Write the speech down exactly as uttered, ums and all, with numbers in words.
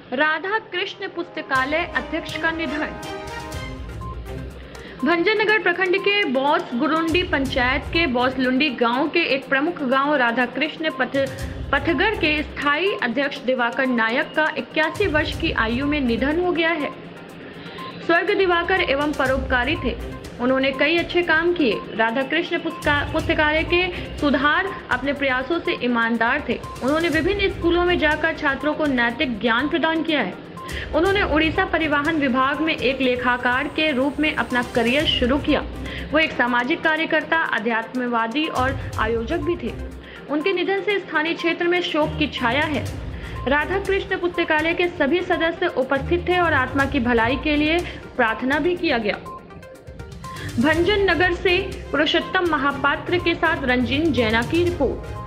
राधा कृष्ण पुस्तकालय अध्यक्ष का निधन। भंजनगर प्रखंड के बौस गुरुंडी पंचायत के बौसलुंडी गांव के एक प्रमुख गांव राधा कृष्ण पथ पथगर के स्थायी अध्यक्ष दिवाकर नायक का इक्यासी वर्ष की आयु में निधन हो गया है। स्वर्ग दिवाकर एवं परोपकारी थे। उन्होंने कई अच्छे काम किए। राधा कृष्ण पुस्तकालय के सुधार अपने प्रयासों से ईमानदार थे। उन्होंने विभिन्न स्कूलों में जाकर छात्रों को नैतिक ज्ञान प्रदान किया है। उन्होंने उड़ीसा परिवहन विभाग में एक लेखाकार के रूप में अपना करियर शुरू किया। वो एक सामाजिक कार्यकर्ता, अध्यात्मवादी और आयोजक भी थे। उनके निधन से स्थानीय क्षेत्र में शोक की छाया है। राधा कृष्ण पुस्तकालय के सभी सदस्य उपस्थित थे और आत्मा की भलाई के लिए प्रार्थना भी किया गया। भंजनगर से पुरुषोत्तम महापात्र के साथ रंजीन जैना की रिपोर्ट।